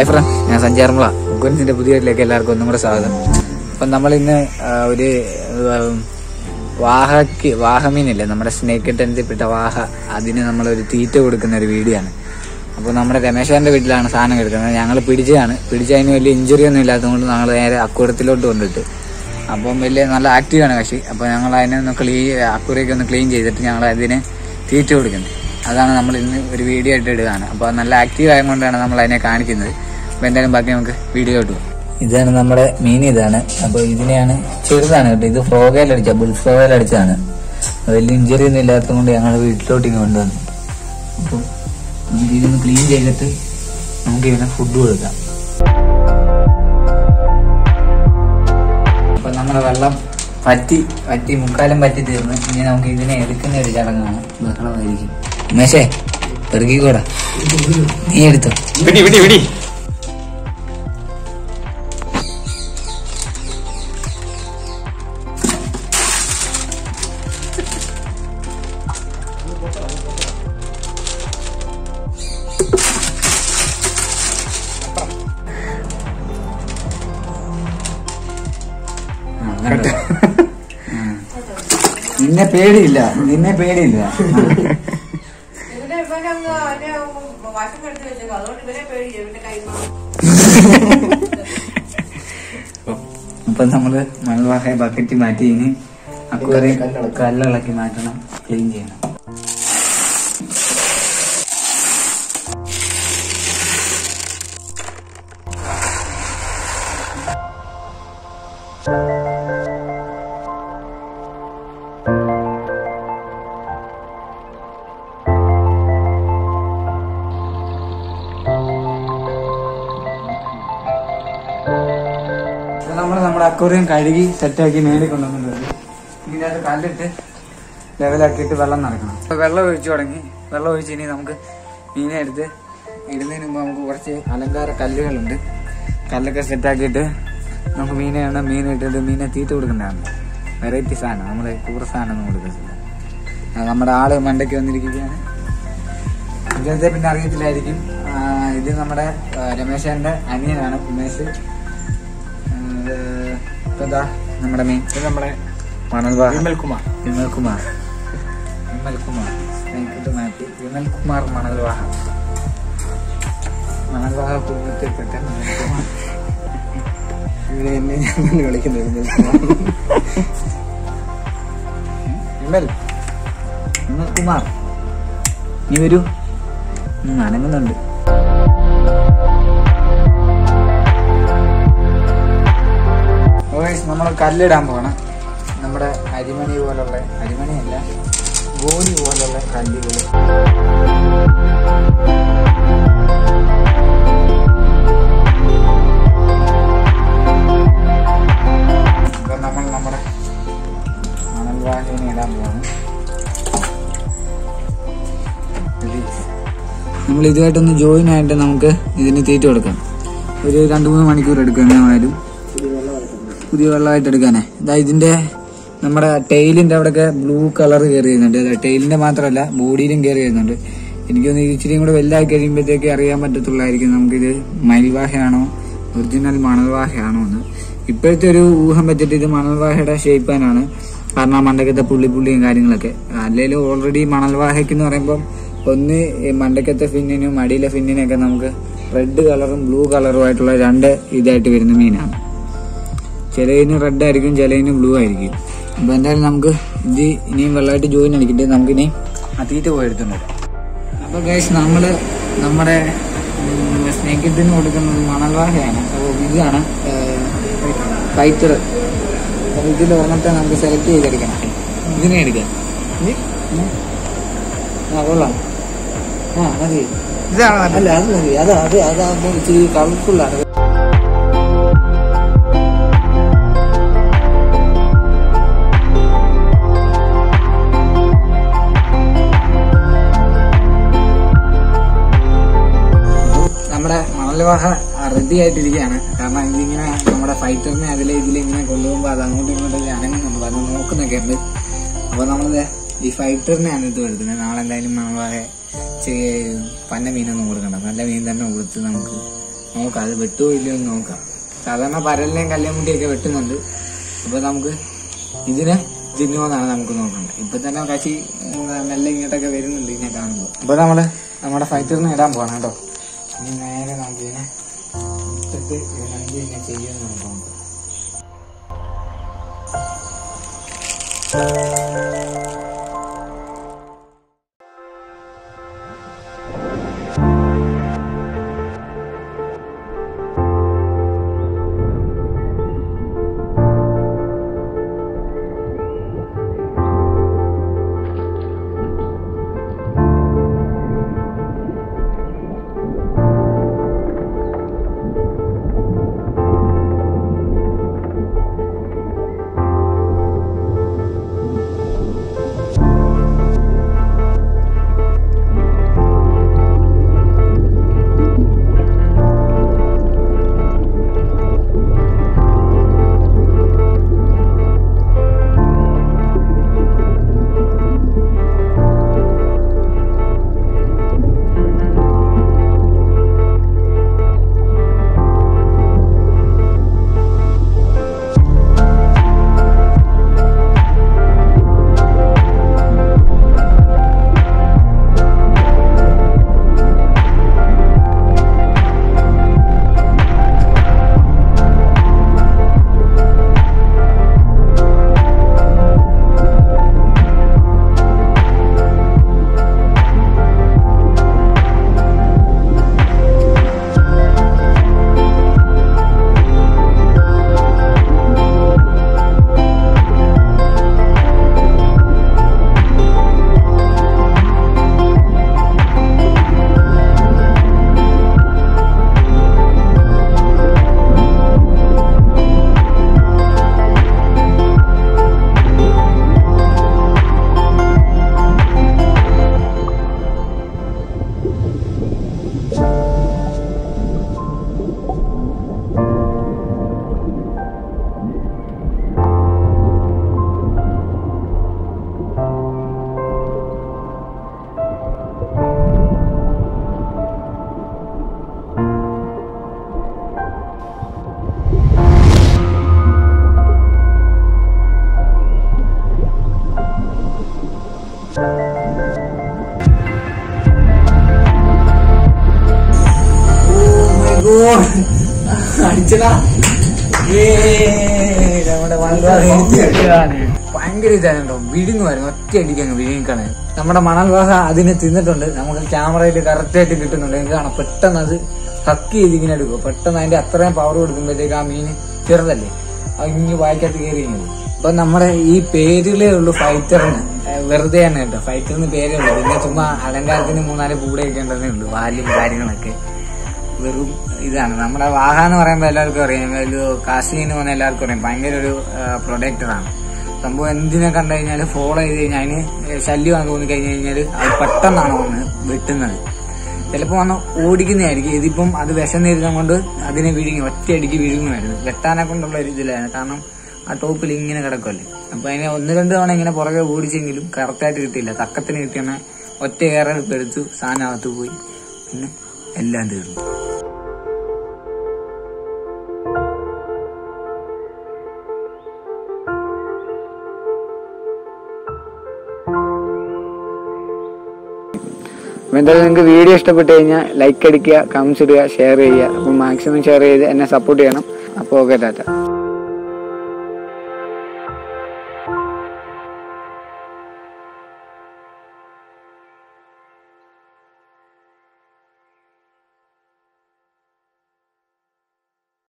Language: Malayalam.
ഹായ് ഫ്രണ്ട്, ഞാൻ സഞ്ചാരമുള്ള മുക്കുവൻസിന്റെ പുതിയ വീട്ടിലേക്ക് എല്ലാവർക്കും ഒന്നും കൂടെ സ്വാഗതം. അപ്പം നമ്മളിന്ന് ഒരു വാഹമീനില്ലേ, നമ്മുടെ സ്നേക്ക് ടെൻസിൽപ്പെട്ട വാഹ, അതിന് നമ്മളൊരു തീറ്റ കൊടുക്കുന്ന ഒരു വീഡിയോ ആണ്. അപ്പോൾ നമ്മുടെ രമേശന്റെ വീട്ടിലാണ് സാധനം എടുക്കുന്നത്. ഞങ്ങൾ പിടിച്ചതിന് വലിയ ഇഞ്ചുറി ഒന്നും ഇല്ലാത്തതുകൊണ്ട് ഞങ്ങൾ നേരെ അക്കൂരത്തിലോട്ട് കൊണ്ടിട്ട്. അപ്പം വലിയ നല്ല ആക്റ്റീവാണ് കക്ഷി. അപ്പോൾ ഞങ്ങൾ അതിനെ ഒന്ന് അക്കൂരയൊക്കെ ഒന്ന് ക്ലീൻ ചെയ്തിട്ട് ഞങ്ങൾ അതിന് തീറ്റ കൊടുക്കുന്നത്. അതാണ് നമ്മൾ ഇന്ന് ഒരു വീഡിയോ ആയിട്ട് ഇടുകയാണ്. അപ്പോൾ നല്ല ആക്റ്റീവ് ആയതുകൊണ്ടാണ് നമ്മൾ അതിനെ കാണിക്കുന്നത്. അപ്പോൾ എന്തായാലും ബാക്കി നമുക്ക് വീഡിയോ ഇട്ടു. ഇതാണ് നമ്മുടെ മീൻ, ഇതാണ്. അപ്പോൾ ഇതിനെയാണ്, ചെറുതാണ് കേട്ടോ, ഇത് ഫ്രോഗയിലടിച്ച ബുൾ ഫ്രോഗയിലടിച്ചതാണ്. വലിയ ഇഞ്ചുറി ഒന്നും ഇല്ലാത്തത് കൊണ്ട് ഞങ്ങൾ വീട്ടിലോട്ട് കൊണ്ടുവന്നു. അപ്പോൾ നമുക്ക് ഇതൊന്ന് ക്ലീൻ ചെയ്തിട്ട് നമുക്ക് ഇതിനെ ഫുഡ് കൊടുക്കാം. അപ്പോൾ നമ്മുടെ വെള്ളം വറ്റി മുക്കാലും പറ്റി തീർന്ന്. ഇനി നമുക്ക് ഇതിനെ എടുക്കുന്ന ഒരു ചടങ്ങാണ്. ബഹളമായിരിക്കും. ഉമേശേ, പെറുകിക്കൂടാ, നീ എടുത്തോ. നിന്നെ പേടിയില്ല. അപ്പൊ നമ്മള് മണൽവാഹ ബക്കറ്റ് മാറ്റി ഇനി അക്വേറിയം കല്ലിളക്കി മാറ്റണം, ക്ലീൻ ചെയ്യണം. നമ്മുടെ അക്വേറിയം കഴുകി സെറ്റാക്കി മേളിൽ കൊണ്ടുവന്നിട്ടുണ്ട്. ഇതിനകത്ത് കല്ലിട്ട് ലെവലാക്കിയിട്ട് വെള്ളം നടക്കണം. വെള്ളം ഒഴിച്ചു തുടങ്ങി. വെള്ളം ഒഴിച്ച് ഇനി നമുക്ക് മീനെ എടുത്ത് ഇടുന്നതിന് മുമ്പ് നമുക്ക് കുറച്ച് അലങ്കാര കല്ലുകളുണ്ട്. കല്ലൊക്കെ സെറ്റാക്കിയിട്ട് നമുക്ക് മീനെ ഇട്ടിട്ട് മീനെ തീറ്റ കൊടുക്കേണ്ടതാണ്. വെറൈറ്റി സാധനം, നമ്മള് കൂറ സാധനം കൊടുക്കുന്നില്ല. നമ്മുടെ ആള് മണ്ടയ്ക്ക് വന്നിരിക്കുകയാണ്. ഇങ്ങനത്തെ പിന്നെ അറിയത്തില്ലായിരിക്കും. ഇത് നമ്മുടെ രമേശന്റെ അനിയനാണ് ഉമേഷ്. ഇതാ നമ്മുടെ മീൻ, നമ്മുടെ മണൽവാഹ വിമൽകുമാർ മണൽവാഹ കുടുംബത്തിൽപ്പെട്ട എന്നെ ഞാൻ വിളിക്കുന്നത് വിമൽകുമാർ. നീ വരൂ, അനങ്ങുന്നുണ്ട്. നമ്മൾ കല്ലിടാൻ പോകണം. നമ്മുടെ അരിമണിയല്ല, ഗോലി പോലുള്ള കല്ലുകൾ. അപ്പൊ നമ്മൾ നമ്മുടെ മണൽവാഹിനെ ഇടാൻ പോകണം. നമ്മൾ ഇതുമായിട്ടൊന്ന് ജോയിൻ ആയിട്ട് നമുക്ക് ഇതിന് തീറ്റ കൊടുക്കാം. ഒരു 2-3 മണിക്കൂർ എടുക്കും. എങ്ങനെയായാലും പുതിയ വെള്ളമായിട്ട് എടുക്കാനേ. ഇതിന്റെ നമ്മുടെ ടെയിലിന്റെ അവിടെയൊക്കെ ബ്ലൂ കളർ കയറി വരുന്നുണ്ട്. ടെയിലിന്റെ മാത്രമല്ല, ബോഡിയിലും കയറി വരുന്നുണ്ട്. എനിക്കൊന്ന് ഇച്ചിരിയും കൂടെ വലുതായി കഴിയുമ്പോഴത്തേക്ക് അറിയാൻ പറ്റത്തുള്ളായിരിക്കും നമുക്കിത് മയിൽവാഹയാണോ ഒറിജിനൽ മണൽവാഹയാണോ എന്ന്. ഇപ്പോഴത്തെ ഒരു ഊഹം വെച്ചിട്ട് ഇത് മണൽവാഹയുടെ ഷേപ്പാനാണ്. കാരണം ആ മണ്ടക്കത്തെ പുള്ളിയും കാര്യങ്ങളൊക്കെ. അല്ലെങ്കിൽ ഓൾറെഡി മണൽവാഹയ്ക്കെന്ന് പറയുമ്പോൾ ഒന്ന് മണ്ടക്കത്തെ ഫിന്നിനും അടിയിലെ ഫിന്നിനൊക്കെ നമുക്ക് റെഡ് കളറും ബ്ലൂ കളറും ആയിട്ടുള്ള 2 ഇതായിട്ട് വരുന്ന മീനാണ്. ചിലതിന് റെഡ് ആയിരിക്കും, ചിലതിന് ബ്ലൂ ആയിരിക്കും. അപ്പൊ എന്തായാലും നമുക്ക് ഇത് ഇനിയും വെള്ളമായിട്ട് ജോയിൻ അടിക്കിട്ട് നമുക്കിനി ആ തീറ്റ പോയി എടുത്തുണ്ട്. അപ്പൊ ഗൈസ്, നമ്മുടെ സ്നേഹിതത്തിന് കൊടുക്കുന്നത് മണൽവാഹയാണ്. അപ്പോൾ ഇതാണ് ഫൈറ്റർ. അപ്പൊ ഇതിൽ ഒന്നത്തെ നമുക്ക് സെലക്ട് ചെയ്തെടുക്കണം. ഇതിനെ എടുക്കാം. കൊള്ളാം. മതി. ഇതാണ് അല്ല, അത് മതി. അതാകുമ്പോൾ ഇച്ചിരി കളർഫുള്ളാണ്. മണൽവാഹ റെഡി ആയിട്ടിരിക്കുകയാണ്. കാരണം ഇതിങ്ങനെ നമ്മുടെ ഫൈറ്ററിനെ ഇതിലിങ്ങനെ കൊണ്ടുപോകുമ്പോൾ അത് അങ്ങോട്ടും ഇങ്ങോട്ടും അനങ്ങുന്നുണ്ട്, അത് നോക്കുന്നൊക്കെ ഉണ്ട്. അപ്പൊ നമ്മള് ഈ ഫൈറ്ററിനെയാണ് ഇത് എടുക്കുന്നത്. നാളെ എന്തായാലും നമ്മളെ പന്ന മീനൊന്നും കൊടുക്കണ്ട, നല്ല മീൻ തന്നെ കൊടുത്ത് നമുക്ക് നോക്കാം, അത് വെട്ടുമോ ഇല്ലയോ എന്ന് നോക്കാം. സാധാരണ പരലിനെയും കല്ലുമുട്ടിയൊക്കെ വെട്ടുന്നുണ്ട്. അപ്പൊ നമുക്ക് ഇതിനെ തിന്നുമെന്നാണ് നമുക്ക് നോക്കേണ്ടത്. ഇപ്പൊ തന്നെ കശി മെല്ലെ ഇങ്ങോട്ടൊക്കെ വരുന്നുണ്ട് ഇതിനെ കാണുമ്പോൾ. അപ്പൊ നമ്മുടെ ഫൈറ്ററിനെ ഇടാൻ പോകണം കേട്ടോ. ഇനി നേരെ നമുക്ക് ഇതിനെ ഇട്ടിട്ട് ഇതിനെ ചെയ്യുമെന്ന് നോക്കാം. അടിച്ചടാ. നമ്മുടെ ഭയങ്കര ഇതാണോ, വിഴുങ്ങുമായിരുന്നു, ഒറ്റ അടിക്കങ്ങ് വിഴുങ്ങിക്കാണ്. നമ്മുടെ മണൽ വാസ അതിനെ തിന്നിട്ടുണ്ട്. നമുക്ക് ക്യാമറയിൽ കറക്റ്റ് ആയിട്ട് കിട്ടുന്നുണ്ട്. എനിക്ക് കാണാം, പെട്ടെന്ന് അത് ഹക്ക് ചെയ്ത് ഇങ്ങനെ എടുക്കും. പെട്ടെന്ന് അതിന്റെ അത്രയും പവർ കൊടുക്കുമ്പോഴത്തേക്ക് ആ മീന് ചെറുതല്ലേ, അത് ഇങ്ങനെ വായിക്കകത്ത് കയറി കഴിഞ്ഞു. അപ്പൊ നമ്മുടെ ഈ പേരിലേ ഉള്ളൂ ഫൈറ്ററിന്, വെറുതെ തന്നെ കേട്ടോ. ഫൈറ്ററിന് പേരേ ഉള്ളൂ. പിന്നെ ചുമ്മാ അലങ്കാരത്തിന് 3-4 കൂടെയൊക്കെ ഉണ്ടെന്നേ ഉള്ളൂ. വാലും കാര്യങ്ങളൊക്കെ വെറും ഇതാണ്. നമ്മുടെ വാഹ എന്ന് പറയുമ്പോൾ എല്ലാവർക്കും അറിയാം, ഒരു കാശ്മീരിന് പോകുന്ന എല്ലാവർക്കും അറിയാം, ഭയങ്കര ഒരു പ്രൊഡക്ടറാണ് സംഭവം. എന്തിനെ കണ്ടു കഴിഞ്ഞാൽ ഫോളോ ചെയ്ത് കഴിഞ്ഞാൽ അതിന് ശല്യമാണെന്ന് തോന്നി കഴിഞ്ഞു കഴിഞ്ഞാൽ അത് പെട്ടെന്നാണ് വന്ന് വെട്ടുന്നത്. ചിലപ്പോൾ വന്ന് ഓടിക്കുന്നതായിരിക്കും. ഇതിപ്പം അത് വിശന്നിരുന്നത് കൊണ്ട് അതിനെ വിഴുങ്ങി ഒറ്റയടിക്ക് വിഴുങ്ങുമായിരുന്നു. വെട്ടാനെ കൊണ്ടുള്ള ഒരു ഇതിലാണ്. കാരണം ആ ടോപ്പിൽ ഇങ്ങനെ കിടക്കുമല്ലേ. അപ്പൊ അതിനെ 1-2 തവണ ഇങ്ങനെ പുറകെ ഓടിച്ചെങ്കിലും കറക്റ്റായിട്ട് കിട്ടിയില്ല. തക്കത്തിന് കിട്ടിയ ഒറ്റ ഏറെ എടുത്തു, സാധനം അകത്ത് പോയി, പിന്നെ എല്ലാം തീർന്നു. അപ്പൊ എന്തായാലും നിങ്ങൾക്ക് വീഡിയോ ഇഷ്ടപ്പെട്ട് കഴിഞ്ഞാൽ ലൈക്ക് അടിക്കുക, കമന്റ്സ് ഇടുക, ഷെയർ ചെയ്യുക. അപ്പം മാക്സിമം ഷെയർ ചെയ്ത് എന്നെ സപ്പോർട്ട് ചെയ്യണം. അപ്പോൾ ഓക്കെ, ടാറ്റ.